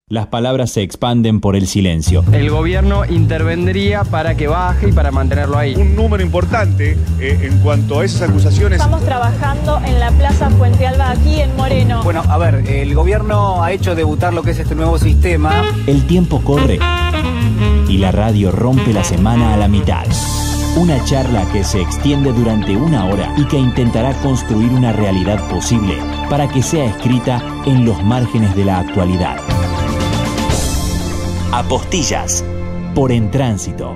Las palabras se expanden por el silencio. El gobierno intervendría para que baje y para mantenerlo ahí. Un número importante en cuanto a esas acusaciones. Estamos trabajando en la Plaza Fuente Alba, aquí en Moreno. Bueno, a ver, el gobierno ha hecho debutar lo que es este nuevo sistema. El tiempo corre y la radio rompe la semana a la mitad. Una charla que se extiende durante una hora y que intentará construir una realidad posible para que sea escrita en los márgenes de la actualidad. Apostillas por En Tránsito.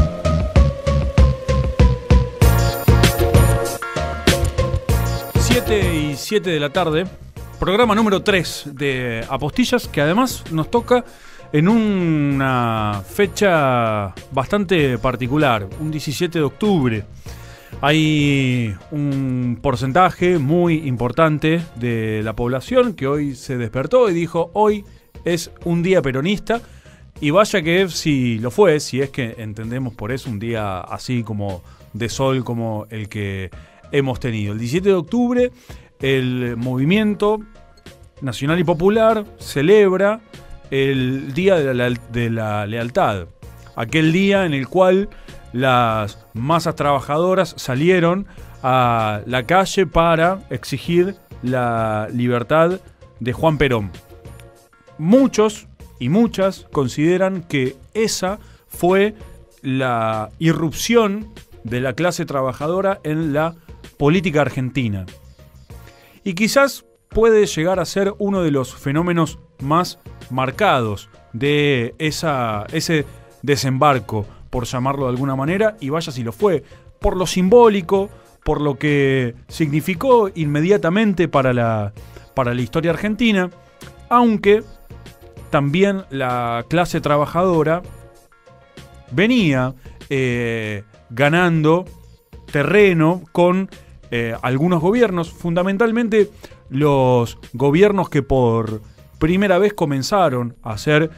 Siete y 7 de la tarde, programa número 3 de Apostillas, que además nos toca en una fecha bastante particular, un 17 de octubre. Hay un porcentaje muy importante de la población que hoy se despertó y dijo: hoy es un día peronista. Y vaya que si lo fue, si es que entendemos por eso un día así como de sol como el que hemos tenido. El 17 de octubre el movimiento nacional y popular celebra el Día de la Lealtad. Aquel día en el cual las masas trabajadoras salieron a la calle para exigir la libertad de Juan Perón. Muchos y muchas consideran que esa fue la irrupción de la clase trabajadora en la política argentina. Y quizás puede llegar a ser uno de los fenómenos más marcados de ese desembarco, por llamarlo de alguna manera, y vaya si lo fue, por lo simbólico, por lo que significó inmediatamente para la historia argentina, aunque también la clase trabajadora venía ganando terreno con algunos gobiernos, fundamentalmente los gobiernos que por primera vez comenzaron a hacer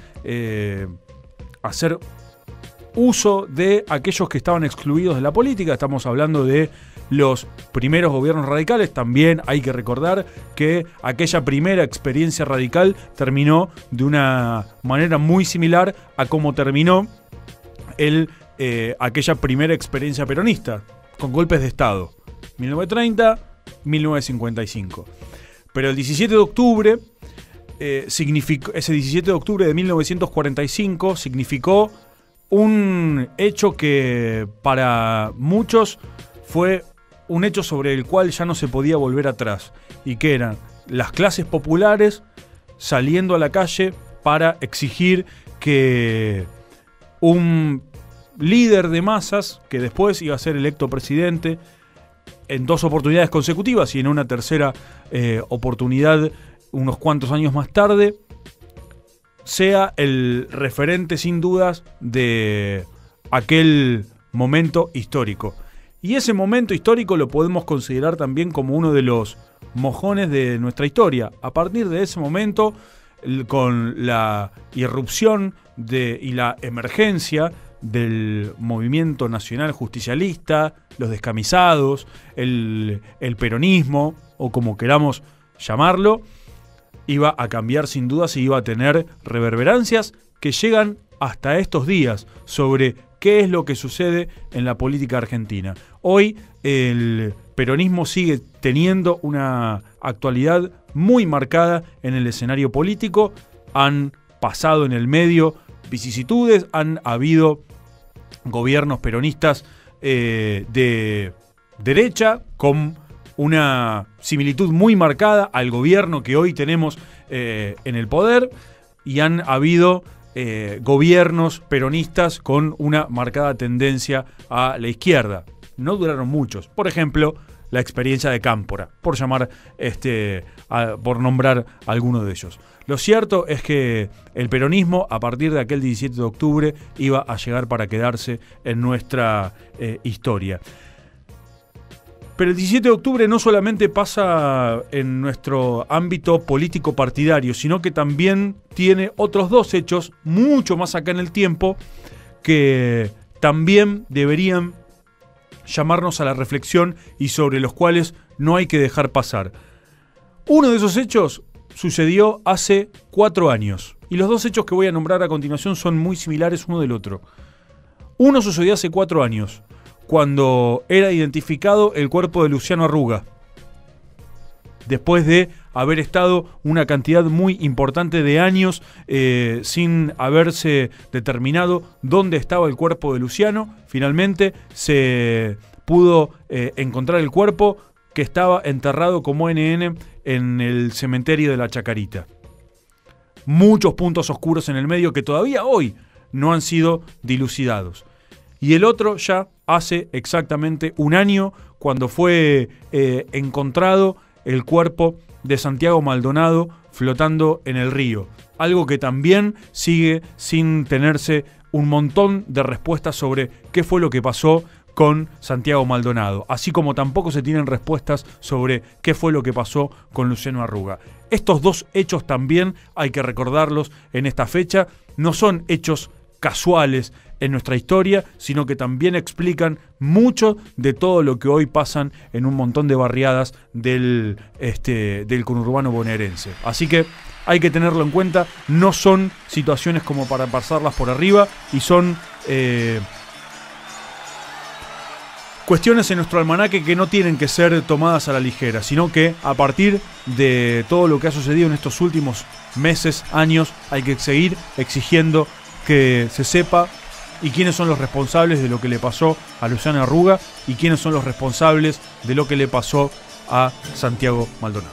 uso de aquellos que estaban excluidos de la política. Estamos hablando de los primeros gobiernos radicales. También hay que recordar que aquella primera experiencia radical terminó de una manera muy similar a cómo terminó aquella primera experiencia peronista, con golpes de Estado, 1930, 1955. Pero el 17 de octubre, ese 17 de octubre de 1945 significó un hecho que para muchos fue un hecho sobre el cual ya no se podía volver atrás, y que eran las clases populares saliendo a la calle para exigir que un líder de masas, que después iba a ser electo presidente en 2 oportunidades consecutivas y en una tercera oportunidad unos cuantos años más tarde, sea el referente sin dudas de aquel momento histórico. Y ese momento histórico lo podemos considerar también como uno de los mojones de nuestra historia. A partir de ese momento, con la irrupción y la emergencia del movimiento nacional justicialista, los descamisados, el peronismo, o como queramos llamarlo, iba a cambiar sin dudas y iba a tener reverberancias que llegan hasta estos días sobre qué es lo que sucede en la política argentina. Hoy el peronismo sigue teniendo una actualidad muy marcada en el escenario político. Han pasado en el medio vicisitudes, han habido gobiernos peronistas de derecha con una similitud muy marcada al gobierno que hoy tenemos en el poder, y han habido gobiernos peronistas con una marcada tendencia a la izquierda. No duraron muchos. Por ejemplo, la experiencia de Cámpora, por nombrar alguno de ellos. Lo cierto es que el peronismo, a partir de aquel 17 de octubre, iba a llegar para quedarse en nuestra historia. Pero el 17 de octubre no solamente pasa en nuestro ámbito político partidario, sino que también tiene otros 2 hechos mucho más acá en el tiempo que también deberían llamarnos a la reflexión y sobre los cuales no hay que dejar pasar. Uno de esos hechos sucedió hace 4 años, Y los dos hechos que voy a nombrar a continuación son muy similares uno del otro. Uno sucedió hace 4 años, cuando era identificado el cuerpo de Luciano Arruga, después de haber estado una cantidad muy importante de años sin haberse determinado dónde estaba el cuerpo de Luciano. Finalmente se pudo encontrar el cuerpo, que estaba enterrado como NN en el cementerio de la Chacarita. Muchos puntos oscuros en el medio que todavía hoy no han sido dilucidados. Y el otro ya hace exactamente 1 año, cuando fue encontrado el cuerpo de Santiago Maldonado flotando en el río. Algo que también sigue sin tenerse un montón de respuestas sobre qué fue lo que pasó con Santiago Maldonado, así como tampoco se tienen respuestas sobre qué fue lo que pasó con Luciano Arruga. Estos dos hechos también hay que recordarlos en esta fecha. No son hechos casuales en nuestra historia, sino que también explican mucho de todo lo que hoy pasan en un montón de barriadas del conurbano bonaerense. Así que hay que tenerlo en cuenta. No son situaciones como para pasarlas por arriba, y son cuestiones en nuestro almanaque que no tienen que ser tomadas a la ligera, sino que a partir de todo lo que ha sucedido en estos últimos meses, años, hay que seguir exigiendo que se sepa y quiénes son los responsables de lo que le pasó a Luciano Arruga y quiénes son los responsables de lo que le pasó a Santiago Maldonado.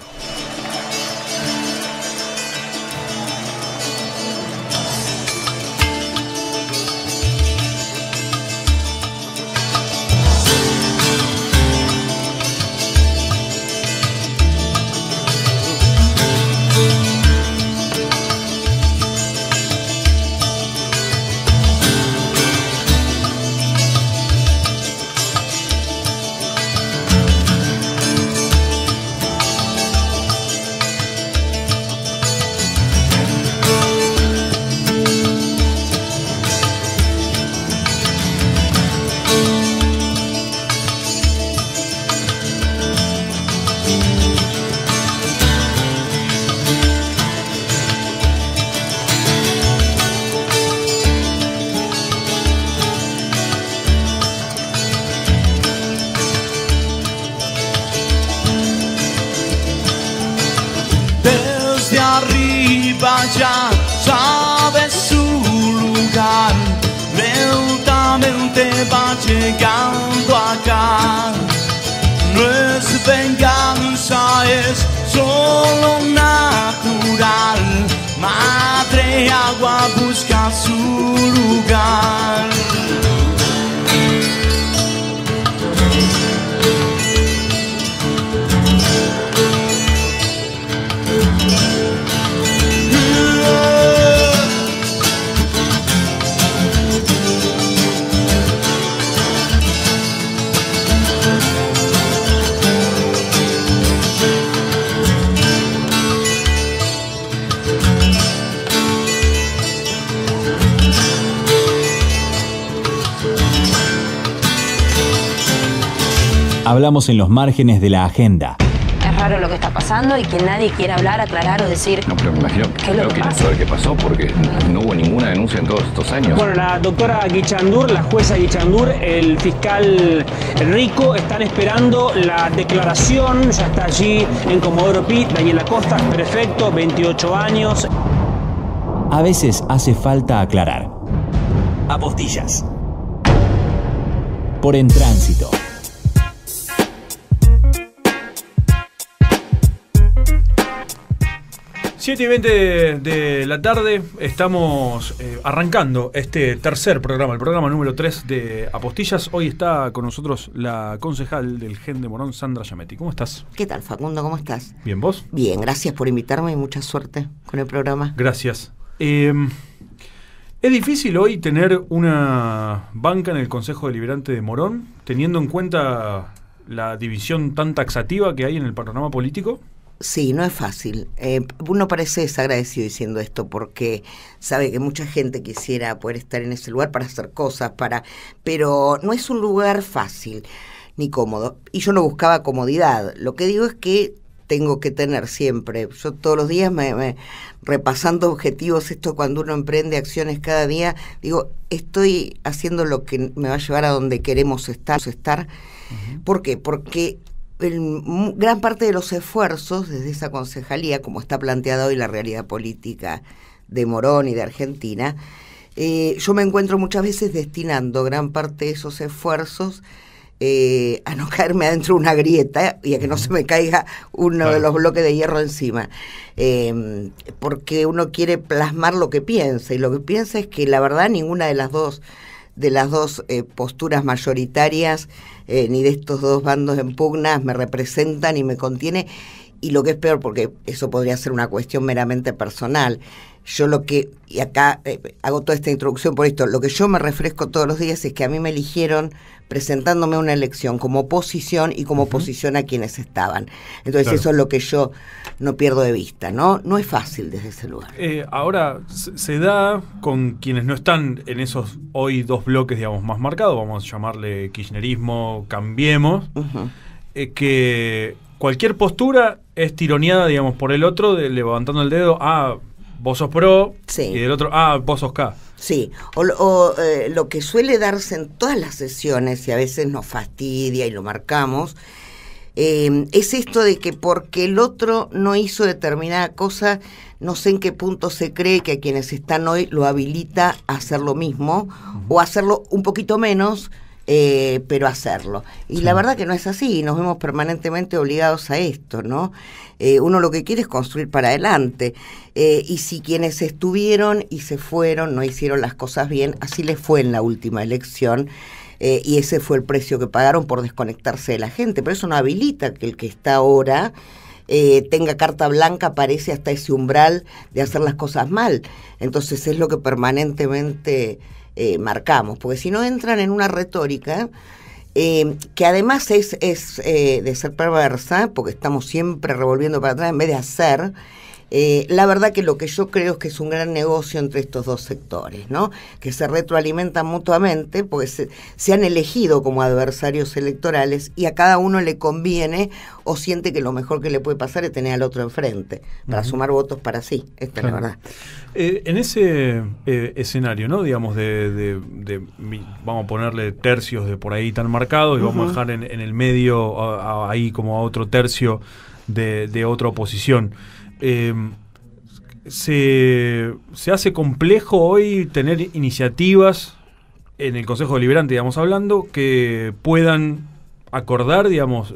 Ya sabe su lugar, lentamente va llegando acá. No es venganza, es solo natural. Madre agua busca su lugar. Hablamos en los márgenes de la agenda. Es raro lo que está pasando y que nadie quiera hablar, aclarar o decir... No, pero me imagino que quieren saber qué pasó, porque no hubo ninguna denuncia en todos estos años. Bueno, la doctora Guichandur, la jueza Guichandur, el fiscal Rico están esperando la declaración. Ya está allí en Comodoro Pi, Daniela Costa, perfecto, 28 años. A veces hace falta aclarar. Apostillas. Por En Tránsito. 7:20 de la tarde, estamos arrancando este tercer programa, el programa número 3 de Apostillas. Hoy está con nosotros la concejal del GEN de Morón, Sandra Giametti. ¿Cómo estás? ¿Qué tal, Facundo? ¿Cómo estás? Bien, ¿vos? Bien, gracias por invitarme y mucha suerte con el programa. Gracias. ¿Es difícil hoy tener una banca en el Consejo Deliberante de Morón, teniendo en cuenta la división tan taxativa que hay en el panorama político? Sí, no es fácil. Uno parece desagradecido diciendo esto porque sabe que mucha gente quisiera poder estar en ese lugar para hacer cosas, pero no es un lugar fácil ni cómodo. Y yo no buscaba comodidad. Lo que digo es que tengo que tener siempre. Yo todos los días repasando objetivos, esto cuando uno emprende acciones cada día, digo, estoy haciendo lo que me va a llevar a donde queremos estar. ¿Por qué? Porque gran parte de los esfuerzos desde esa concejalía, como está planteada hoy la realidad política de Morón y de Argentina, yo me encuentro muchas veces destinando gran parte de esos esfuerzos a no caerme adentro de una grieta y a que no se me caiga uno de los bloques de hierro encima, porque uno quiere plasmar lo que piensa, y lo que piensa es que la verdad ninguna de las dos posturas mayoritarias ni de estos dos bandos en pugnas me representan y me contiene, y lo que es peor, porque eso podría ser una cuestión meramente personal. Yo y acá hago toda esta introducción por esto, lo que yo me refresco todos los días es que a mí me eligieron presentándome a una elección como oposición y como oposición a quienes estaban. Entonces eso es lo que yo no pierdo de vista, ¿no? No es fácil desde ese lugar. Ahora, se da con quienes no están en esos hoy dos bloques, digamos, más marcados, vamos a llamarle kirchnerismo, cambiemos, que cualquier postura es tironeada, digamos, por el otro, levantando el dedo, vos sos pro, y del otro, vos sos K. Sí, lo que suele darse en todas las sesiones, y a veces nos fastidia y lo marcamos, es esto de que porque el otro no hizo determinada cosa, no sé en qué punto se cree que a quienes están hoy lo habilita a hacer lo mismo, o hacerlo un poquito menos, pero hacerlo. Y la verdad que no es así, nos vemos permanentemente obligados a esto, ¿no? Uno lo que quiere es construir para adelante, y si quienes estuvieron y se fueron no hicieron las cosas bien, así les fue en la última elección, y ese fue el precio que pagaron por desconectarse de la gente, pero eso no habilita que el que está ahora tenga carta blanca, aparece hasta ese umbral de hacer las cosas mal. Entonces es lo que permanentemente marcamos, porque si no entran en una retórica que además es de ser perversa, porque estamos siempre revolviendo para atrás en vez de hacer. La verdad que lo que yo creo es que es un gran negocio entre estos dos sectores, ¿no? Que se retroalimentan mutuamente porque se han elegido como adversarios electorales y a cada uno le conviene o siente que lo mejor que le puede pasar es tener al otro enfrente para sumar votos para sí. Esta es la verdad. En ese escenario, ¿no? Digamos, vamos a ponerle tercios de por ahí tan marcados y vamos a dejar en el medio ahí como a otro tercio de otra oposición. Se hace complejo hoy tener iniciativas en el Consejo Deliberante, digamos, hablando, que puedan acordar, digamos,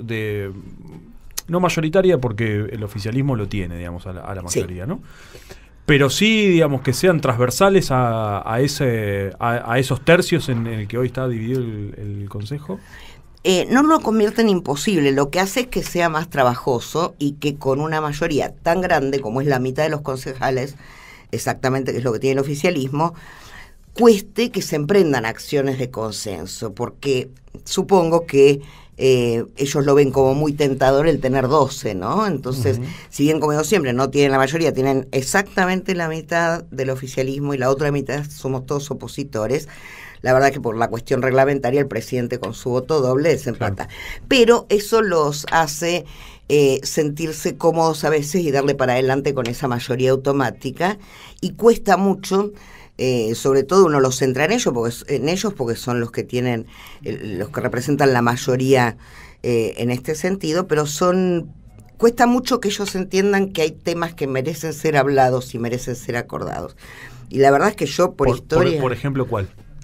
no mayoritaria, porque el oficialismo lo tiene, digamos, a la mayoría, ¿no? Pero sí, digamos, que sean transversales a esos tercios en el que hoy está dividido el Consejo. No lo convierte en imposible, lo que hace es que sea más trabajoso y que con una mayoría tan grande como es la mitad de los concejales, exactamente que es lo que tiene el oficialismo, cueste que se emprendan acciones de consenso, porque supongo que ellos lo ven como muy tentador el tener 12, ¿no? Entonces, si bien, como digo siempre, no tienen la mayoría, tienen exactamente la mitad del oficialismo y la otra mitad somos todos opositores. La verdad que por la cuestión reglamentaria el presidente con su voto doble desempata. Claro. Pero eso los hace sentirse cómodos a veces y darle para adelante con esa mayoría automática. Y cuesta mucho, sobre todo uno los centra en ellos porque son los que tienen, los que representan la mayoría en este sentido, pero cuesta mucho que ellos entiendan que hay temas que merecen ser hablados y merecen ser acordados. Y la verdad es que yo por historia... Por ejemplo, ¿cuál?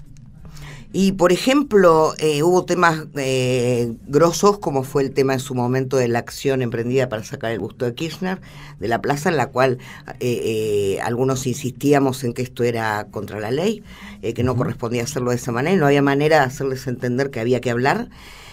Y, por ejemplo, hubo temas grosos, como fue el tema en su momento de la acción emprendida para sacar el busto de Kirchner de la plaza, en la cual algunos insistíamos en que esto era contra la ley, que no correspondía hacerlo de esa manera, y no había manera de hacerles entender que había que hablar.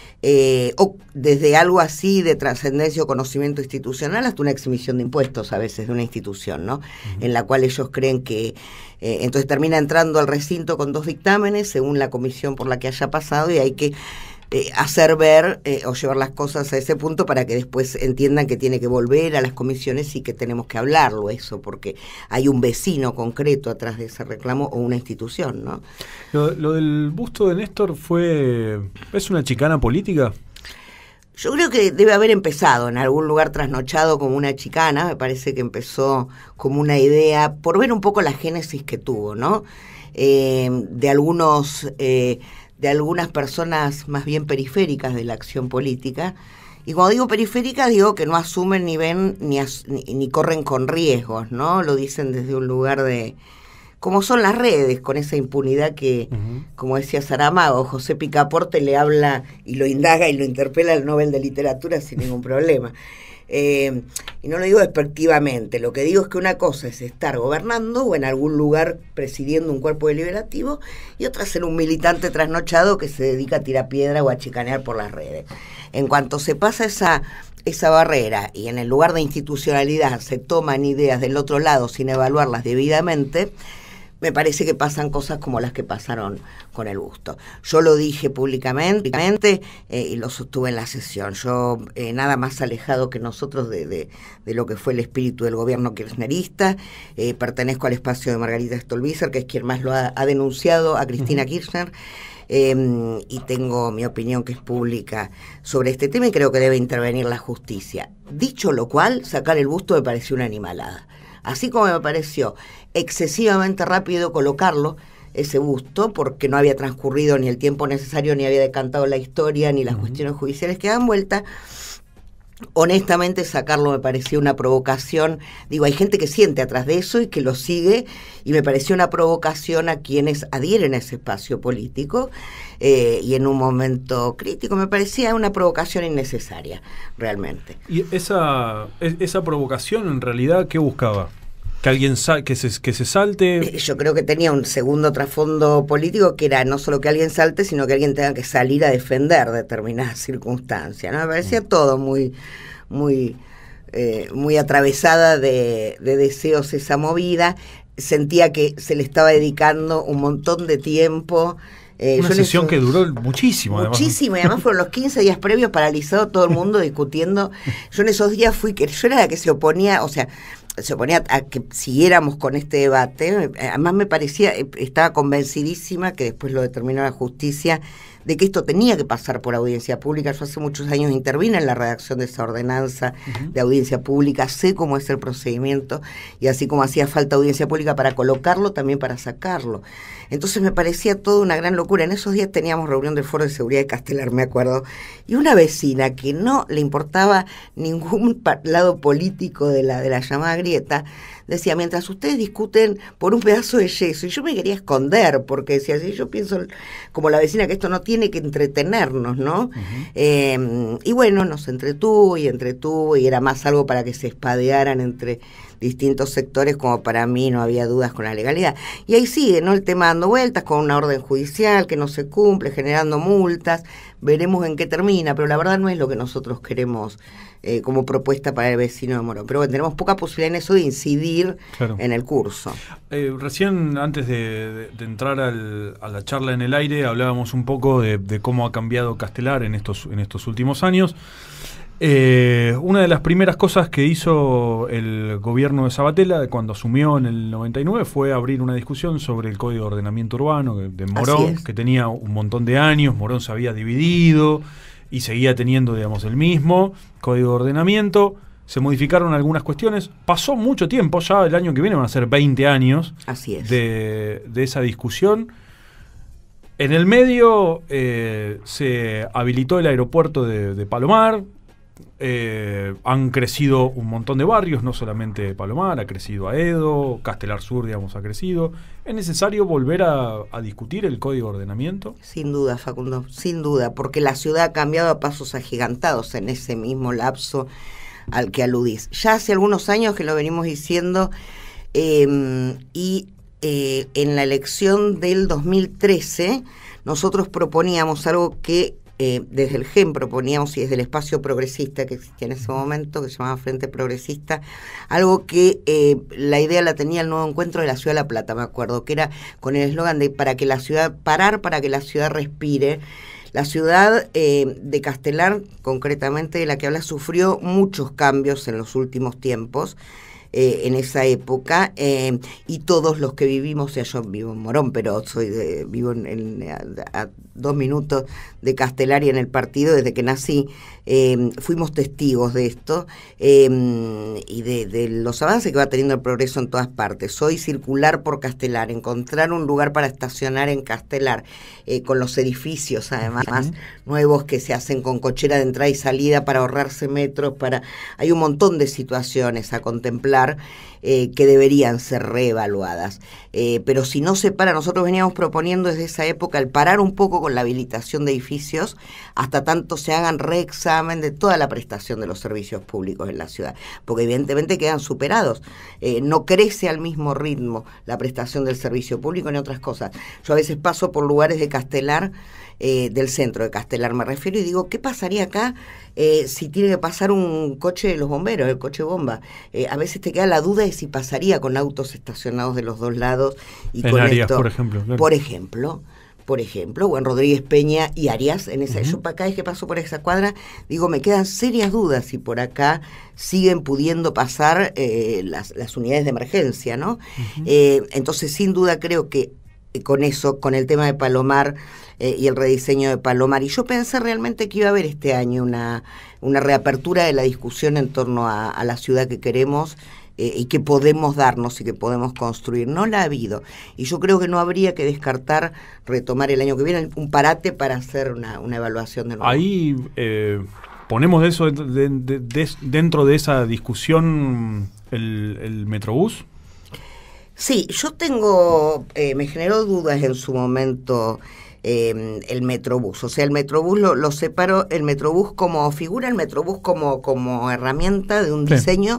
O desde algo así de trascendencia o conocimiento institucional hasta una exhibición de impuestos a veces de una institución, ¿no? En la cual ellos creen que entonces termina entrando al recinto con 2 dictámenes según la comisión por la que haya pasado, y hay que hacer ver o llevar las cosas a ese punto para que después entiendan que tiene que volver a las comisiones y que tenemos que hablarlo eso, porque hay un vecino concreto atrás de ese reclamo o una institución, ¿no? Lo del busto de Néstor ¿es una chicana política? Yo creo que debe haber empezado en algún lugar trasnochado como una chicana, me parece que empezó como una idea, por ver un poco la génesis que tuvo, ¿no? De algunas personas más bien periféricas de la acción política. Y cuando digo periféricas, digo que no asumen ni ven ni corren con riesgos, ¿no? Lo dicen desde un lugar de... como son las redes, con esa impunidad que, como decía Saramago, José Picaporte le habla y lo indaga y lo interpela al Nobel de Literatura sin ningún problema. Y no lo digo despectivamente, lo que digo es que una cosa es estar gobernando o en algún lugar presidiendo un cuerpo deliberativo y otra ser un militante trasnochado que se dedica a tirar piedra o a chicanear por las redes. En cuanto se pasa esa barrera y en el lugar de institucionalidad se toman ideas del otro lado sin evaluarlas debidamente, me parece que pasan cosas como las que pasaron con el Busto. Yo lo dije públicamente y lo sostuve en la sesión. Yo, nada más alejado que nosotros de lo que fue el espíritu del gobierno kirchnerista, pertenezco al espacio de Margarita Stolbizer, que es quien más lo ha denunciado a Cristina Kirchner, y tengo mi opinión que es pública sobre este tema y creo que debe intervenir la justicia. Dicho lo cual, sacar el Busto me pareció una animalada. Así como me pareció excesivamente rápido colocarlo, ese busto, porque no había transcurrido ni el tiempo necesario, ni había decantado la historia, ni las cuestiones judiciales que dan vuelta, honestamente sacarlo me pareció una provocación. Digo, hay gente que siente atrás de eso y que lo sigue, y me pareció una provocación a quienes adhieren a ese espacio político, y en un momento crítico me parecía una provocación innecesaria, realmente. ¿Y esa provocación en realidad qué buscaba? ¿Que alguien que se salte? Yo creo que tenía un segundo trasfondo político, que era no solo que alguien salte, sino que alguien tenga que salir a defender determinadas circunstancias, ¿no? Me parecía todo muy atravesada de deseos esa movida. Sentía que se le estaba dedicando un montón de tiempo. Una sesión que duró muchísimo. Muchísimo, y además fueron los 15 días previos paralizado todo el mundo discutiendo. Yo en esos días yo era la que se oponía a que siguiéramos con este debate. Además me parecía, estaba convencidísima, que después lo determinó la justicia, de que esto tenía que pasar por audiencia pública. Yo hace muchos años intervine en la redacción de esa ordenanza de audiencia pública, sé cómo es el procedimiento, y así como hacía falta audiencia pública para colocarlo, también para sacarlo. Entonces me parecía toda una gran locura. En esos días teníamos reunión del Foro de Seguridad de Castelar, me acuerdo, y una vecina que no le importaba ningún lado político de la llamada grieta, decía, mientras ustedes discuten por un pedazo de yeso, y yo me quería esconder, porque decía, si yo pienso como la vecina que esto no tiene que entretenernos, ¿no? Y bueno, nos entretuvo, y era más algo para que se espadearan entre distintos sectores, como para mí no había dudas con la legalidad. Y ahí sigue, ¿no? El tema dando vueltas con una orden judicial que no se cumple, generando multas. Veremos en qué termina, pero la verdad no es lo que nosotros queremos como propuesta para el vecino de Morón. Pero bueno, tenemos poca posibilidad en eso de incidir en el curso. Recién, antes de entrar a la charla en el aire, hablábamos un poco de cómo ha cambiado Castelar en estos últimos años. Una de las primeras cosas que hizo el gobierno de Sabatella cuando asumió en el 99 fue abrir una discusión sobre el Código de Ordenamiento Urbano de Morón, que tenía un montón de años. Morón se había dividido y seguía teniendo, digamos, el mismo Código de Ordenamiento. Se modificaron algunas cuestiones. Pasó mucho tiempo, ya el año que viene van a ser 20 años de esa discusión. En el medio se habilitó el aeropuerto de Palomar. Han crecido un montón de barrios, no solamente Palomar, ha crecido Aedo, Castelar Sur, digamos, ha crecido. ¿Es necesario volver a discutir el Código de Ordenamiento? Sin duda, Facundo, sin duda, porque la ciudad ha cambiado a pasos agigantados en ese mismo lapso al que aludís. Ya hace algunos años que lo venimos diciendo, y en la elección del 2013 nosotros proponíamos algo que desde el GEM proponíamos, y desde el espacio progresista que existía en ese momento, que se llamaba Frente Progresista, algo que la idea la tenía el Nuevo Encuentro de la Ciudad de La Plata, me acuerdo, que era con el eslogan de para que la ciudad respire. La ciudad de Castelar, concretamente de la que habla, sufrió muchos cambios en los últimos tiempos. en esa época, y todos los que vivimos, o sea, yo vivo en Morón, pero vivo a 2 minutos de Castelar y en el partido desde que nací, fuimos testigos de esto, y de los avances que va teniendo el progreso en todas partes. Hoy circular por Castelar, encontrar un lugar para estacionar en Castelar, con los edificios además nuevos que se hacen con cochera de entrada y salida para ahorrarse metros, hay un montón de situaciones a contemplar que deberían ser reevaluadas. Pero si no se para, nosotros veníamos proponiendo desde esa época el parar un poco con la habilitación de edificios hasta tanto se hagan reexamen de toda la prestación de los servicios públicos en la ciudad, porque evidentemente quedan superados. No crece al mismo ritmo la prestación del servicio público ni otras cosas. Yo a veces paso por lugares de Castelar, del centro de Castelar me refiero, y digo, ¿qué pasaría acá si tiene que pasar un coche de los bomberos, el coche bomba? A veces te queda la duda de si pasaría con autos estacionados de los dos lados y en con Arias, esto, por ejemplo, claro. Por ejemplo, o en Rodríguez Peña y Arias, en esa, yo cada vez que paso por esa cuadra, digo, me quedan serias dudas si por acá siguen pudiendo pasar las unidades de emergencia, ¿no? Entonces, sin duda, creo que con eso, con el tema de Palomar y el rediseño de Palomar, y yo pensé realmente que iba a haber este año una reapertura de la discusión en torno a la ciudad que queremos, y que podemos darnos y que podemos construir. No la ha habido. Y yo creo que no habría que descartar retomar el año que viene un parate para hacer una evaluación de nuevo. Ahí ponemos eso dentro de esa discusión el Metrobús. Sí, yo tengo, me generó dudas en su momento el Metrobús. O sea, el Metrobús lo separo, el Metrobús como figura, el Metrobús como herramienta de un diseño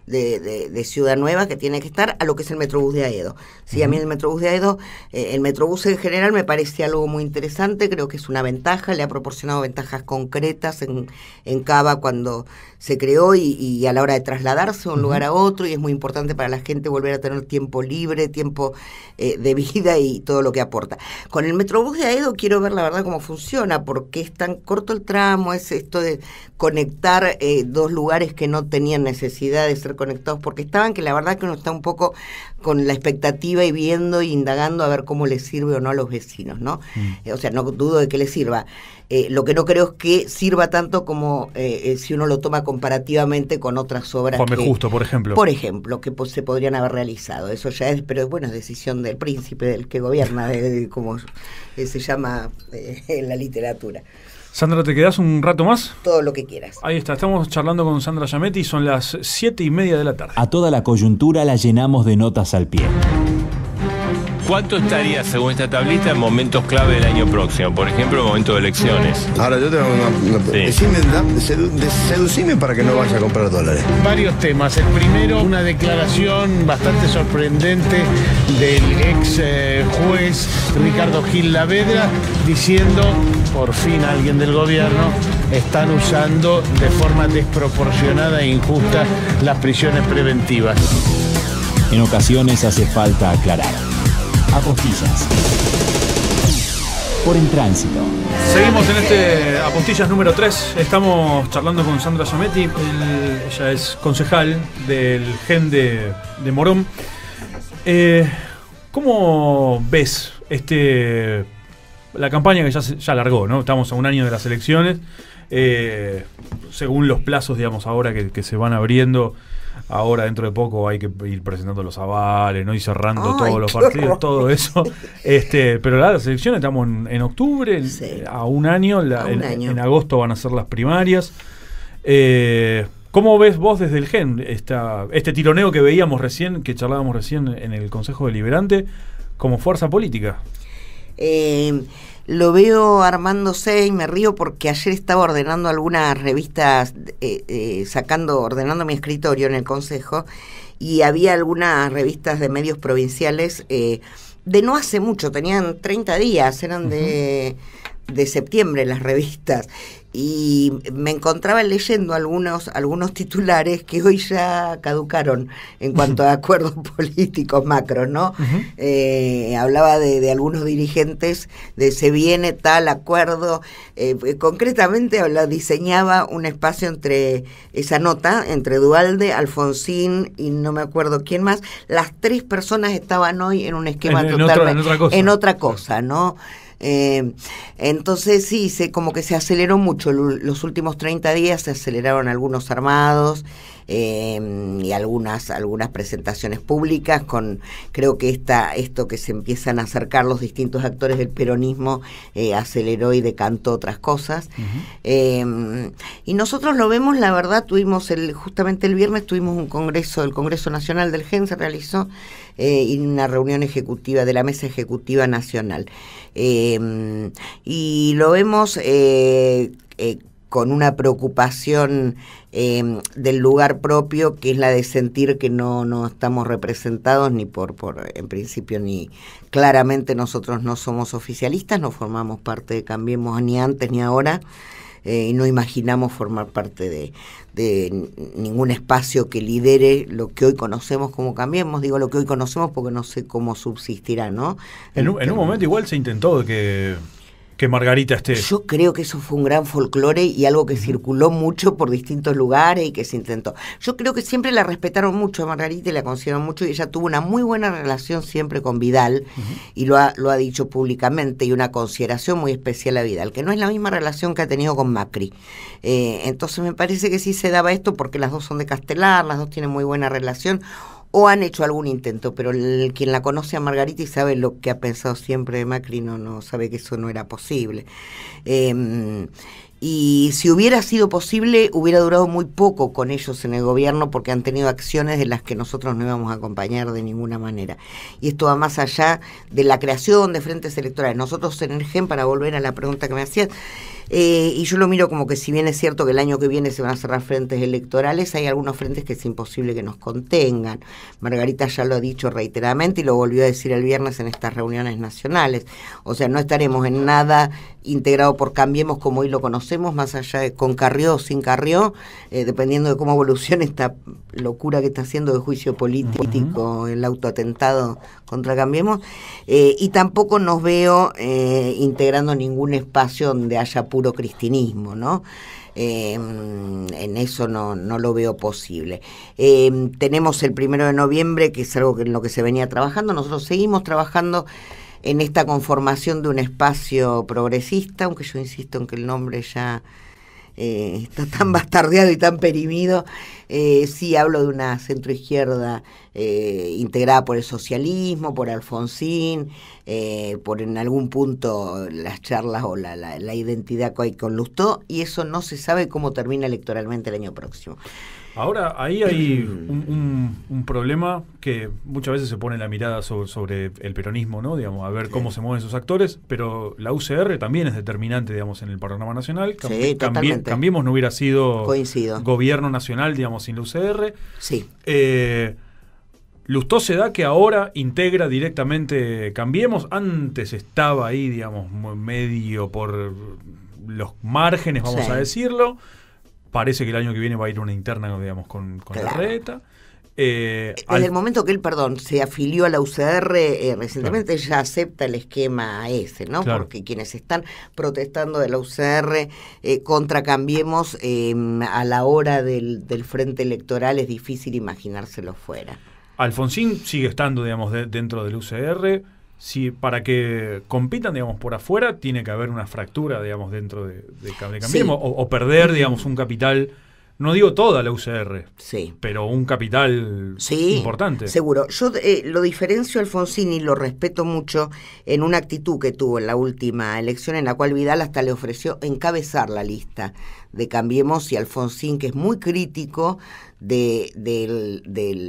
de Ciudad Nueva que tiene que estar, a lo que es el Metrobús de Aedo. Sí, a mí el Metrobús de Aedo, el Metrobús en general me parece algo muy interesante, creo que es una ventaja, le ha proporcionado ventajas concretas en Cava cuando se creó y a la hora de trasladarse de un lugar a otro, y es muy importante para la gente volver a tener tiempo libre, tiempo de vida y todo lo que aporta. Con el Metrobús de Aedo quiero ver la verdad cómo funciona, porque es tan corto el tramo, es esto de conectar dos lugares que no tenían necesidad de ser conectados porque estaban, que la verdad que uno está un poco con la expectativa y viendo e indagando a ver cómo les sirve o no a los vecinos, ¿no? O sea, no dudo de que les sirva. Lo que no creo es que sirva tanto como si uno lo toma comparativamente con otras obras. Juan B. Justo, por ejemplo. Por ejemplo, que se podrían haber realizado. Eso ya es, pero bueno, es decisión del príncipe, del que gobierna, como se llama en la literatura. Sandra, ¿te quedás un rato más? Todo lo que quieras. Ahí está, estamos charlando con Sandra Giametti, son las 7:30 de la tarde. A toda la coyuntura la llenamos de notas al pie. ¿Cuánto estaría, según esta tablita, en momentos clave del año próximo? Por ejemplo, el momento de elecciones. Ahora yo tengo seducime para que no vaya a comprar dólares. Varios temas. El primero, una declaración bastante sorprendente del ex juez Ricardo Gil Lavedra, diciendo, por fin alguien del gobierno, están usando de forma desproporcionada e injusta las prisiones preventivas. En ocasiones hace falta aclarar. Apostillas. Por En Tránsito. Seguimos en este Apostillas número 3. Estamos charlando con Sandra Giametti. Ella es concejal del GEN de Morón. ¿Cómo ves la campaña que ya largó, ¿no? Estamos a un año de las elecciones. Según los plazos, digamos, ahora que se van abriendo, ahora dentro de poco hay que ir presentando los avales, ¿no? Y cerrando todos los partidos, todo eso. Pero las elecciones estamos en octubre, a un año, en agosto van a ser las primarias. ¿Cómo ves vos desde el GEN este tironeo que veíamos recién, que charlábamos recién en el Consejo Deliberante, como fuerza política? Lo veo armándose y me río porque ayer estaba ordenando algunas revistas, ordenando mi escritorio en el Consejo, y había algunas revistas de medios provinciales de no hace mucho, tenían 30 días, eran de septiembre las revistas, y me encontraba leyendo algunos titulares que hoy ya caducaron en cuanto a acuerdos políticos macros, ¿no? Hablaba de algunos dirigentes, de se viene tal acuerdo, concretamente diseñaba un espacio entre esa nota, entre Duhalde, Alfonsín y no me acuerdo quién más. Las tres personas estaban hoy en un esquema en otra cosa, ¿no? Entonces sí, como que se aceleró mucho. Los últimos 30 días se aceleraron algunos armados y algunas presentaciones públicas creo que esto que se empiezan a acercar los distintos actores del peronismo aceleró y decantó otras cosas. Y nosotros lo vemos, la verdad, justamente el viernes tuvimos el Congreso Nacional del GEN se realizó, y una reunión ejecutiva de la Mesa Ejecutiva Nacional. Y lo vemos con una preocupación del lugar propio, que es la de sentir que no estamos representados ni en principio, ni claramente nosotros no somos oficialistas, no formamos parte de Cambiemos ni antes ni ahora, y no imaginamos formar parte de ningún espacio que lidere lo que hoy conocemos como Cambiemos. Digo lo que hoy conocemos porque no sé cómo subsistirá, ¿no? En un momento igual se intentó que Margarita esté. Yo creo que eso fue un gran folclore y algo que circuló mucho por distintos lugares y que se intentó. Yo creo que siempre la respetaron mucho a Margarita y la consideraron mucho, y ella tuvo una muy buena relación siempre con Vidal, y lo ha dicho públicamente, y una consideración muy especial a Vidal, que no es la misma relación que ha tenido con Macri. Entonces me parece que sí se daba esto porque las dos son de Castelar, las dos tienen muy buena relación, o han hecho algún intento, pero quien la conoce a Margarita y sabe lo que ha pensado siempre de Macri no sabe que eso no era posible. Y si hubiera sido posible, hubiera durado muy poco con ellos en el gobierno, porque han tenido acciones de las que nosotros no íbamos a acompañar de ninguna manera. Y esto va más allá de la creación de frentes electorales. Nosotros en el GEN, para volver a la pregunta que me hacías, y yo lo miro como que, si bien es cierto que el año que viene se van a cerrar frentes electorales, hay algunos frentes que es imposible que nos contengan. Margarita ya lo ha dicho reiteradamente y lo volvió a decir el viernes en estas reuniones nacionales. O sea, no estaremos en nada integrado por Cambiemos como hoy lo conocemos, más allá de con Carrió o sin Carrió, dependiendo de cómo evolucione esta locura que está haciendo de juicio político, el autoatentado contra Cambiemos, y tampoco nos veo integrando ningún espacio donde haya puro cristinismo, ¿no? En eso no lo veo posible. Tenemos el 1 de noviembre, que es algo en lo que se venía trabajando. Nosotros seguimos trabajando en esta conformación de un espacio progresista, aunque yo insisto en que el nombre ya está tan bastardeado y tan perimido. Sí hablo de una centroizquierda integrada por el socialismo, por Alfonsín, por en algún punto las charlas o la identidad que hay con Lustó, y eso no se sabe cómo termina electoralmente el año próximo. Ahora, ahí hay un problema que muchas veces se pone la mirada sobre el peronismo, ¿no? Digamos, a ver cómo se mueven sus actores, pero la UCR también es determinante, digamos, en el panorama nacional. Sí, totalmente. Cambiemos no hubiera sido Coincido. Gobierno nacional, digamos, sin la UCR. Sí. Lustó se da que ahora integra directamente Cambiemos. Antes estaba ahí, digamos, medio por los márgenes, vamos a decirlo. Parece que el año que viene va a ir una interna, digamos, con Larreta. Desde el momento que él, se afilió a la UCR recientemente, ya acepta el esquema ese, ¿no? Claro. Porque quienes están protestando de la UCR contra Cambiemos a la hora del frente electoral es difícil imaginárselo fuera. Alfonsín sigue estando, digamos, dentro del UCR. Si para que compitan, digamos, por afuera, tiene que haber una fractura, digamos, dentro de Cambiemos, sí. o perder, digamos, un capital, no digo toda la UCR, sí, pero un capital importante. Seguro. Yo lo diferencio a Alfonsín y lo respeto mucho en una actitud que tuvo en la última elección, en la cual Vidal hasta le ofreció encabezar la lista de Cambiemos, y Alfonsín, que es muy crítico del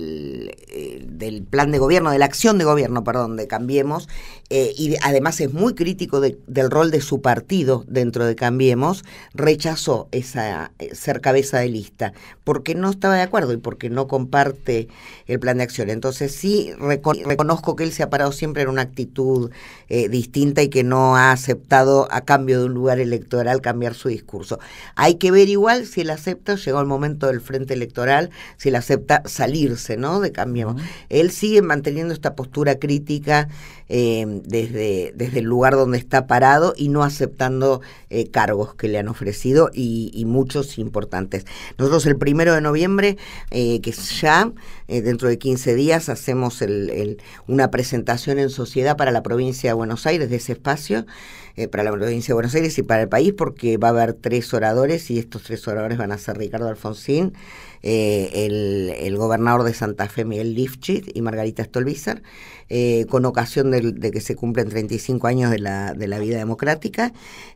plan de gobierno, de la acción de gobierno, perdón, de Cambiemos, y además es muy crítico del rol de su partido dentro de Cambiemos, rechazó ser cabeza de lista, porque no estaba de acuerdo y porque no comparte el plan de acción. Entonces sí reconozco que él se ha parado siempre en una actitud distinta y que no ha aceptado a cambio de un lugar electoral cambiar su discurso. Hay que ver igual si él acepta, llegó el momento del frente electoral, si él acepta salirse, ¿no?, de Cambiemos. Él sigue manteniendo esta postura crítica desde el lugar donde está parado y no aceptando cargos que le han ofrecido y muchos importantes. Nosotros el 1 de noviembre, que es ya dentro de 15 días, hacemos una presentación en sociedad para la provincia de Buenos Aires de ese espacio, para la provincia de Buenos Aires y para el país, porque va a haber 3 oradores y estos 3 oradores van a ser Ricardo Alfonsín, el gobernador de Santa Fe, Miguel Lifchit, y Margarita Stolbizer, con ocasión de que se cumplen 35 años de la vida democrática,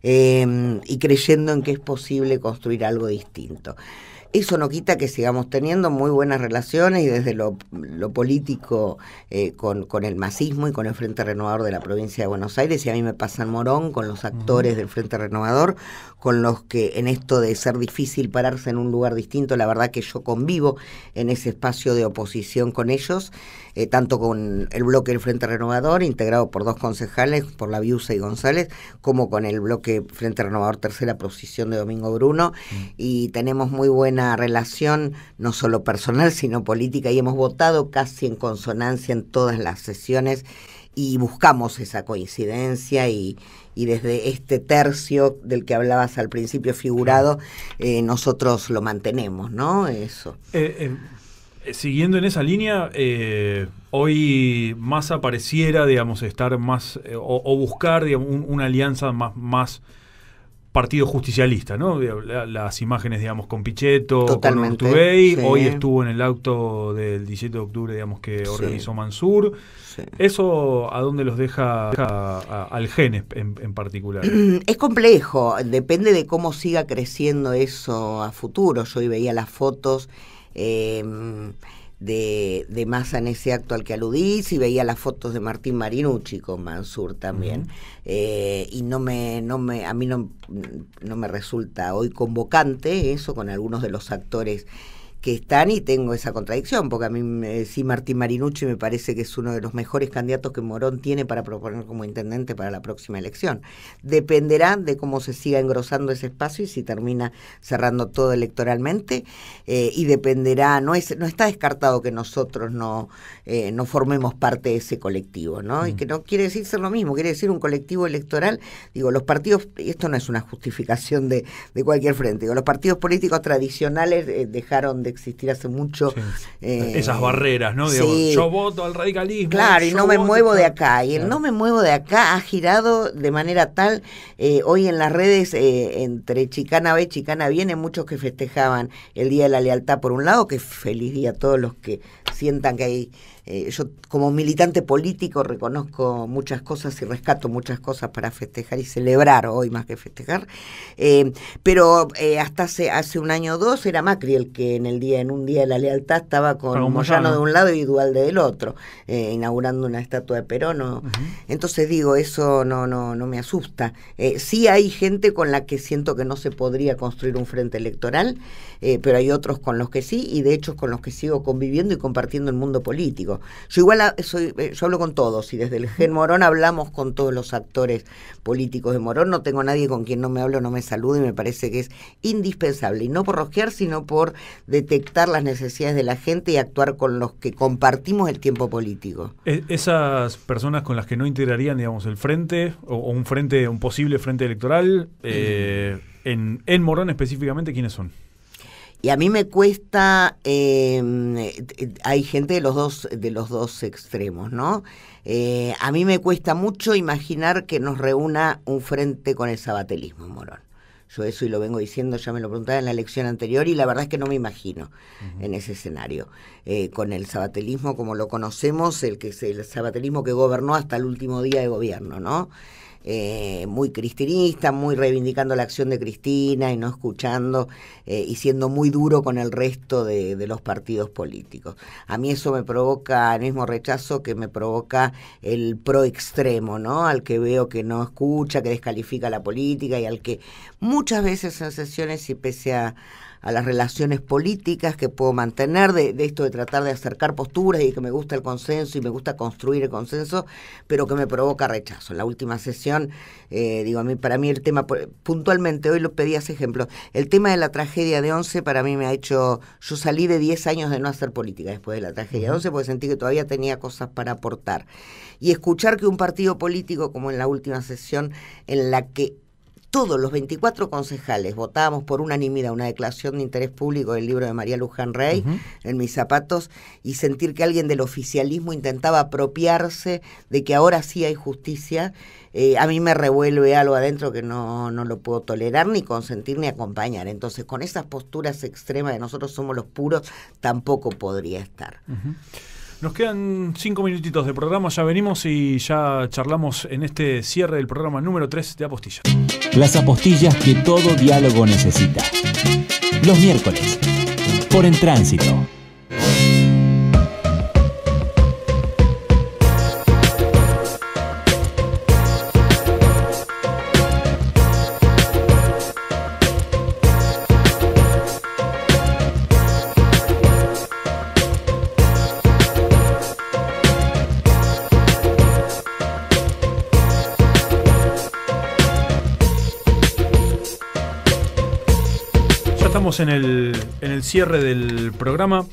y creyendo en que es posible construir algo distinto. Eso no quita que sigamos teniendo muy buenas relaciones y desde lo político con el masismo y con el Frente Renovador de la provincia de Buenos Aires, y a mí me pasa en Morón con los actores del Frente Renovador, con los que en esto de ser difícil pararse en un lugar distinto, la verdad que yo convivo en ese espacio de oposición con ellos, tanto con el bloque del Frente Renovador, integrado por 2 concejales, por la Biusa y González, como con el bloque Frente Renovador Tercera Posición de Domingo Bruno, y tenemos muy buena relación, no solo personal, sino política, y hemos votado casi en consonancia en todas las sesiones, y buscamos esa coincidencia, y desde este tercio del que hablabas al principio figurado, nosotros lo mantenemos, ¿no? Eso. Siguiendo en esa línea, hoy Massa pareciera, digamos, estar más, o buscar, digamos, una alianza más partido justicialista, ¿no? Las imágenes, digamos, con Pichetto, totalmente, con Urtubey, sí. Hoy estuvo en el acto del 17 de octubre, digamos, que organizó Mansur. Sí. ¿Eso a dónde los deja al GEN en particular? Es complejo, depende de cómo siga creciendo eso a futuro. Yo hoy veía las fotos de Massa en ese acto al que aludís, y veía las fotos de Martín Marinucci con Mansur también. Y a mí no me resulta hoy convocante eso con algunos de los actores que están, y tengo esa contradicción, porque a mí sí, Martín Marinucci me parece que es uno de los mejores candidatos que Morón tiene para proponer como intendente para la próxima elección. Dependerá de cómo se siga engrosando ese espacio y si termina cerrando todo electoralmente, y dependerá, no está descartado que nosotros no formemos parte de ese colectivo, ¿no? Y que no quiere decir ser lo mismo, quiere decir un colectivo electoral. Digo, los partidos, y esto no es una justificación de cualquier frente, digo, los partidos políticos tradicionales dejaron de existir hace mucho. Sí. Esas barreras, ¿no? Digamos, sí. Yo voto al radicalismo. Claro, y no me muevo de acá. Y el no me muevo de acá ha girado de manera tal, hoy en las redes, entre Chicana B, Chicana viene, muchos que festejaban el Día de la Lealtad por un lado, que feliz día a todos los que sientan que hay... yo como militante político reconozco muchas cosas y rescato muchas cosas para festejar y celebrar hoy más que festejar, pero hasta hace un año o 2 era Macri el que en un día de la lealtad estaba con Moyano de un lado y Duhalde del otro, inaugurando una estatua de Perón. Entonces digo, eso no me asusta. Sí hay gente con la que siento que no se podría construir un frente electoral, pero hay otros con los que sí, y de hecho con los que sigo conviviendo y compartiendo el mundo político. Yo igual yo hablo con todos, y desde el GEN Morón hablamos con todos los actores políticos de Morón. No tengo nadie con quien no me hablo, no me salude, y me parece que es indispensable, y no por rosquear, sino por detectar las necesidades de la gente y actuar con los que compartimos el tiempo político. Esas personas con las que no integrarían, digamos, el frente, o un posible frente electoral, en Morón específicamente, ¿quiénes son? Y a mí me cuesta, hay gente de los dos extremos, ¿no? A mí me cuesta mucho imaginar que nos reúna un frente con el sabatelismo en Morón. Yo eso y lo vengo diciendo, ya me lo preguntaba en la elección anterior, y la verdad es que no me imagino en ese escenario. Con el sabatelismo como lo conocemos, el sabatelismo que gobernó hasta el último día de gobierno, ¿no? muy cristinista, muy reivindicando la acción de Cristina y no escuchando y siendo muy duro con el resto de los partidos políticos. A mí eso me provoca el mismo rechazo que me provoca el pro extremo, ¿no? Al que veo que no escucha, que descalifica la política y al que muchas veces en sesiones, y pese a las relaciones políticas que puedo mantener, de esto de tratar de acercar posturas y que me gusta el consenso y me gusta construir el consenso, pero que me provoca rechazo. En la última sesión, para mí el tema, puntualmente, hoy lo pedí ese ejemplo, el tema de la tragedia de Once para mí me ha hecho, yo salí de 10 años de no hacer política después de la tragedia de Once porque sentí que todavía tenía cosas para aportar. Y escuchar que un partido político, como en la última sesión, en la que todos los 24 concejales votábamos por unanimidad una declaración de interés público del libro de María Luján Rey, En mis zapatos, y sentir que alguien del oficialismo intentaba apropiarse de que ahora sí hay justicia, a mí me revuelve algo adentro que no lo puedo tolerar, ni consentir, ni acompañar. Entonces, con esas posturas extremas de nosotros somos los puros, tampoco podría estar. Nos quedan 5 minutitos de programa, ya venimos y ya charlamos en este cierre del programa número 3 de Apostillas. Las apostillas que todo diálogo necesita. Los miércoles, por En Tránsito. Estamos en el cierre del programa.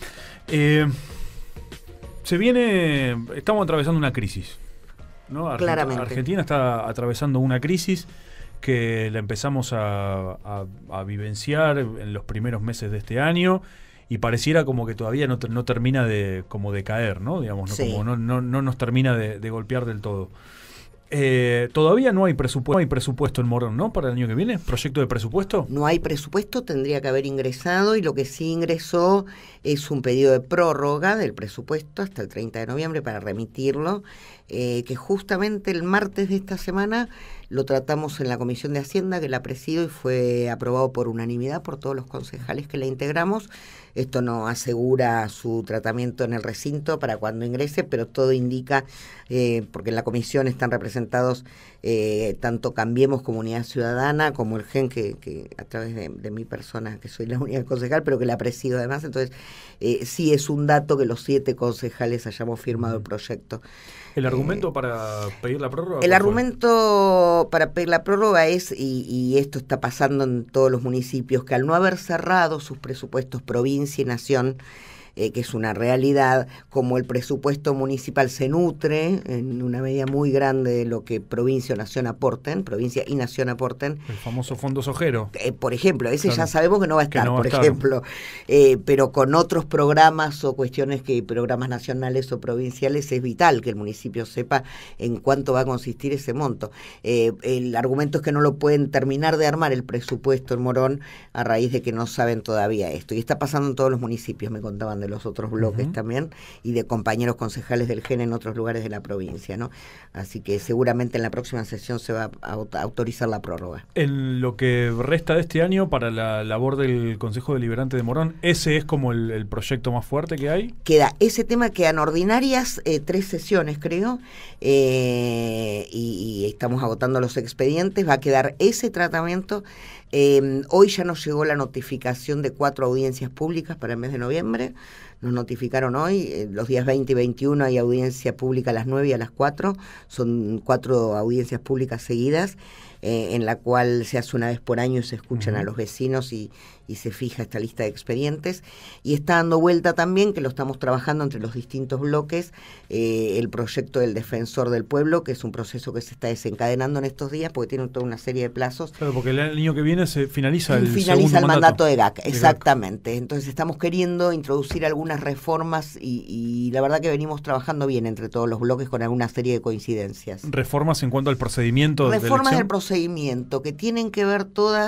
Estamos atravesando una crisis, ¿no? Claramente. Argentina está atravesando una crisis que la empezamos a vivenciar en los primeros meses de este año y pareciera como que todavía no termina de caer, ¿no? Digamos, sí. Como no nos termina de golpear del todo. Todavía no hay presupuesto en Morón, ¿no? Para el año que viene, proyecto de presupuesto. No hay presupuesto, tendría que haber ingresado y lo que sí ingresó es un pedido de prórroga del presupuesto hasta el 30 de noviembre para remitirlo, que justamente el martes de esta semana lo tratamos en la Comisión de Hacienda, que la presido, y fue aprobado por unanimidad por todos los concejales que la integramos. Esto no asegura su tratamiento en el recinto para cuando ingrese, pero todo indica, porque en la comisión están representados tanto Cambiemos Comunidad Ciudadana como el GEN, que a través de mi persona, que soy la única concejal, pero que la presido además. Entonces, sí es un dato que los 7 concejales hayamos firmado el proyecto. ¿El argumento para pedir la prórroga? El argumento para pedir la prórroga es, y esto está pasando en todos los municipios, que al no haber cerrado sus presupuestos provincia y nación, que es una realidad, como el presupuesto municipal se nutre en una medida muy grande de lo que provincia y nación aporten. El famoso fondo sojero. Por ejemplo, ese claro. Ya sabemos que no va a estar, ejemplo, pero con otros programas o cuestiones programas nacionales o provinciales, es vital que el municipio sepa en cuánto va a consistir ese monto. El argumento es que no lo pueden terminar de armar el presupuesto en Morón a raíz de que no saben todavía esto. Y está pasando en todos los municipios, me contaban de los otros bloques también, y de compañeros concejales del GEN en otros lugares de la provincia, ¿no? Así que seguramente en la próxima sesión se va a autorizar la prórroga. En lo que resta de este año para la labor del Consejo Deliberante de Morón, ¿ese es como el proyecto más fuerte que hay? Queda ese tema, quedan ordinarias 3 sesiones, creo, y estamos agotando los expedientes, va a quedar ese tratamiento. Hoy ya nos llegó la notificación de 4 audiencias públicas para el mes de noviembre. Nos notificaron hoy, los días 20 y 21 hay audiencia pública a las 9 y a las 4, son 4 audiencias públicas seguidas, en la cual se hace una vez por año, se escuchan a los vecinos y se fija esta lista de expedientes, y está dando vuelta también, que lo estamos trabajando entre los distintos bloques, el proyecto del Defensor del Pueblo, que es un proceso que se está desencadenando en estos días, porque tiene toda una serie de plazos. Claro, porque el año que viene se finaliza el mandato de GAC, exactamente. Entonces estamos queriendo introducir algunas reformas y la verdad que venimos trabajando bien entre todos los bloques con alguna serie de coincidencias. ¿Reformas en cuanto al procedimiento? Reformas del procedimiento, que tienen que ver todas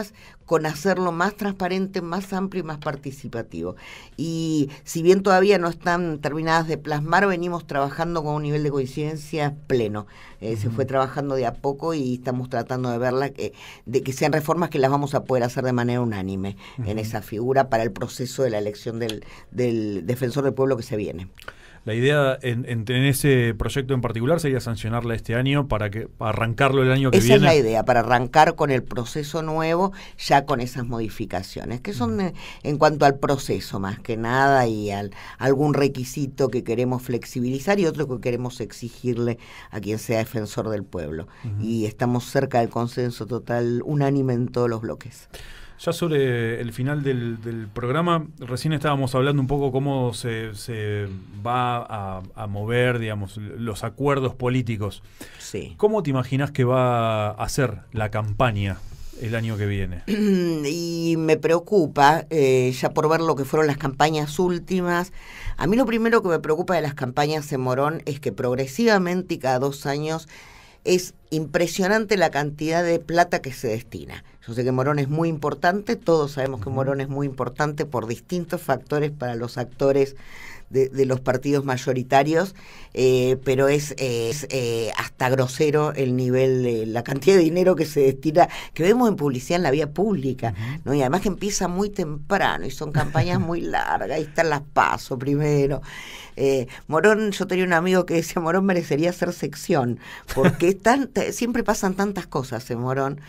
con hacerlo más transparente, más amplio y más participativo. Y si bien todavía no están terminadas de plasmar, venimos trabajando con un nivel de coincidencia pleno. Se fue trabajando de a poco y estamos tratando de verla, de que sean reformas que las vamos a poder hacer de manera unánime en esa figura para el proceso de la elección del defensor del pueblo que se viene. La idea en ese proyecto en particular sería sancionarla este año para arrancarlo el año que viene. Esa es la idea, para arrancar con el proceso nuevo, ya con esas modificaciones, que son en cuanto al proceso más que nada y algún requisito que queremos flexibilizar y otro que queremos exigirle a quien sea defensor del pueblo. Y estamos cerca del consenso total unánime en todos los bloques. Ya sobre el final del programa, recién estábamos hablando un poco cómo se va a mover, digamos, los acuerdos políticos. Sí. ¿Cómo te imaginas que va a ser la campaña el año que viene? Y me preocupa, ya por ver lo que fueron las campañas últimas. A mí lo primero que me preocupa de las campañas en Morón es que progresivamente y cada 2 años es impresionante la cantidad de plata que se destina. Yo sé que Morón es muy importante, todos sabemos que Morón es muy importante por distintos factores para los actores de los partidos mayoritarios, pero es hasta grosero el nivel, la cantidad de dinero que se destina, que vemos en publicidad en la vía pública, ¿no? Y además que empieza muy temprano y son campañas muy largas, ahí están las PASO primero. Morón, yo tenía un amigo que decía, Morón merecería ser sección, porque siempre pasan tantas cosas en Morón.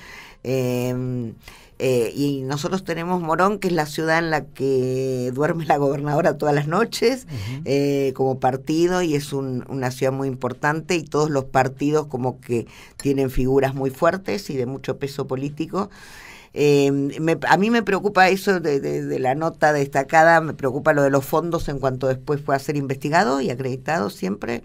Y nosotros tenemos Morón, que es la ciudad en la que duerme la gobernadora todas las noches, como partido, y es una ciudad muy importante, y todos los partidos como que tienen figuras muy fuertes y de mucho peso político. A mí me preocupa eso de la nota destacada, me preocupa lo de los fondos en cuanto después pueda ser investigado y acreditado siempre.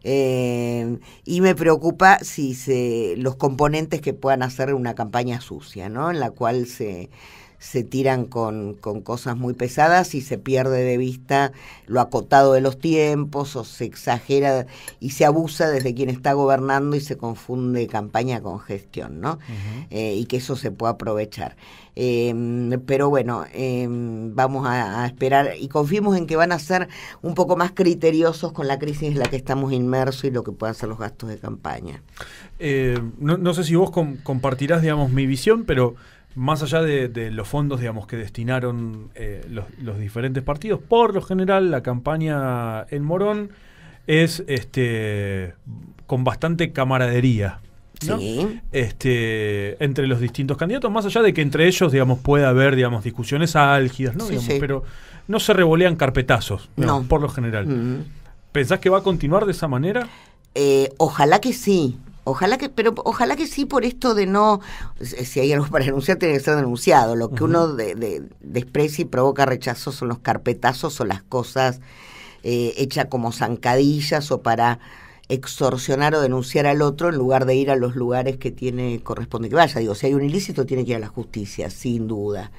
Y me preocupa los componentes que puedan hacer una campaña sucia, ¿no? En la cual se tiran con cosas muy pesadas y se pierde de vista lo acotado de los tiempos, o se exagera y se abusa desde quien está gobernando y se confunde campaña con gestión, ¿no? Y que eso se pueda aprovechar. Pero bueno, vamos a esperar y confiemos en que van a ser un poco más criteriosos con la crisis en la que estamos inmersos y lo que puedan ser los gastos de campaña. No sé si vos compartirás, digamos, mi visión, pero más allá de los fondos, digamos, que destinaron los diferentes partidos, por lo general la campaña en Morón es con bastante camaradería, ¿no? Sí. Entre los distintos candidatos, más allá de que entre ellos, digamos, pueda haber, digamos, discusiones álgidas, ¿no? Sí, Digamos, sí. Pero no se revolean carpetazos, digamos, por lo general. ¿Pensás que va a continuar de esa manera? Ojalá que sí. Ojalá que sí, por esto de no, si hay algo para denunciar tiene que ser denunciado. Lo que uno desprecia y provoca rechazo son los carpetazos o las cosas hechas como zancadillas o para extorsionar o denunciar al otro en lugar de ir a los lugares que corresponde que vaya. Digo, si hay un ilícito tiene que ir a la justicia, sin duda.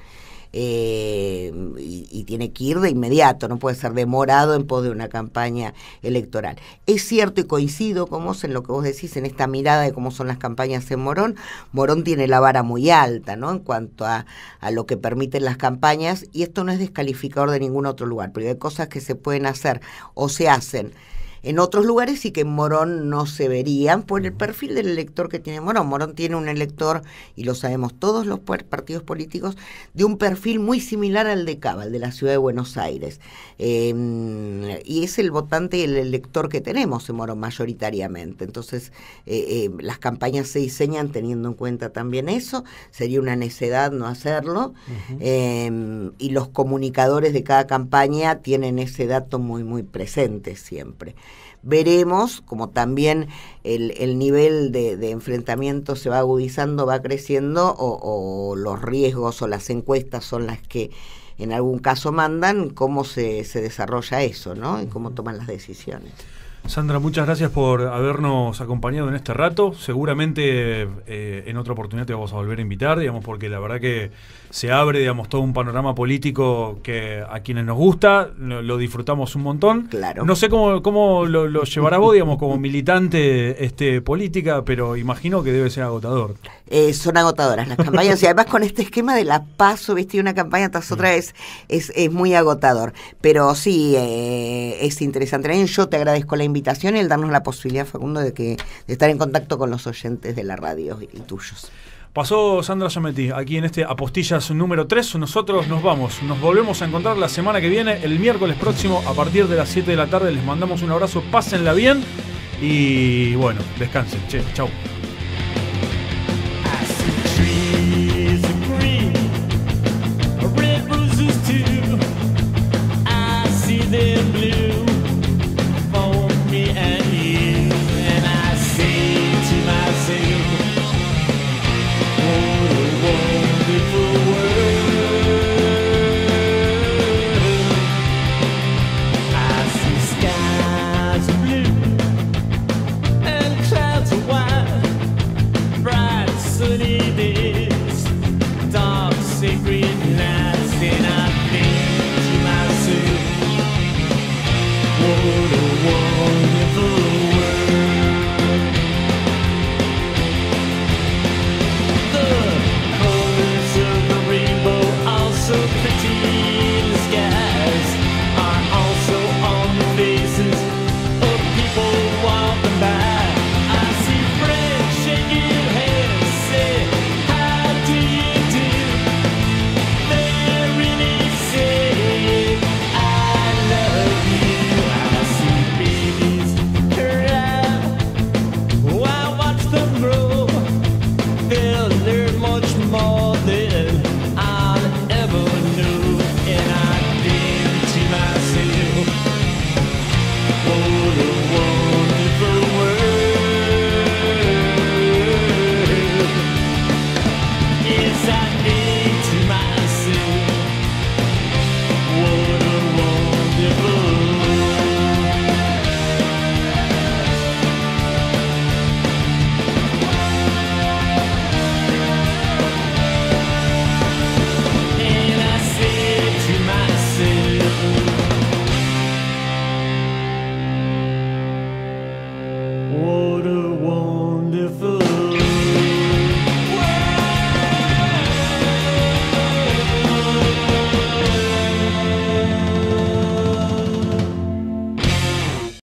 Y tiene que ir de inmediato, no puede ser demorado en pos de una campaña electoral. Es cierto y coincido con vos en lo que vos decís, en esta mirada de cómo son las campañas en Morón. Morón tiene la vara muy alta, ¿no? En cuanto a lo que permiten las campañas, y esto no es descalificador de ningún otro lugar, pero hay cosas que se pueden hacer o se hacen en otros lugares y que en Morón no se verían por el perfil del elector que tiene Morón. Morón tiene un elector, y lo sabemos todos los partidos políticos, de un perfil muy similar al de Cava, el de la ciudad de Buenos Aires. Y es el votante y el elector que tenemos en Morón mayoritariamente. Entonces, las campañas se diseñan teniendo en cuenta también eso. Sería una necedad no hacerlo. Y los comunicadores de cada campaña tienen ese dato muy, muy presente siempre. Veremos como también el nivel de enfrentamiento se va agudizando, va creciendo, o los riesgos o las encuestas son las que en algún caso mandan cómo se desarrolla eso, ¿no? Y cómo toman las decisiones. Sandra, muchas gracias por habernos acompañado en este rato. Seguramente en otra oportunidad te vamos a volver a invitar, digamos, porque la verdad que se abre, digamos, todo un panorama político que a quienes nos gusta lo disfrutamos un montón. Claro. No sé cómo lo llevarás vos, digamos, como militante política, pero imagino que debe ser agotador. Son agotadoras las campañas y además con este esquema de la PASO, viste, una campaña tras otra es muy agotador. Pero sí, es interesante. Yo te agradezco la invitación y el darnos la posibilidad, Facundo, de estar en contacto con los oyentes de la radio y tuyos. Pasó Sandra Giametti aquí en este Apostillas número 3. Nosotros nos vamos. Nos volvemos a encontrar la semana que viene, el miércoles próximo, a partir de las 7 de la tarde. Les mandamos un abrazo, pásenla bien y bueno, descansen. Chau. Trees of green.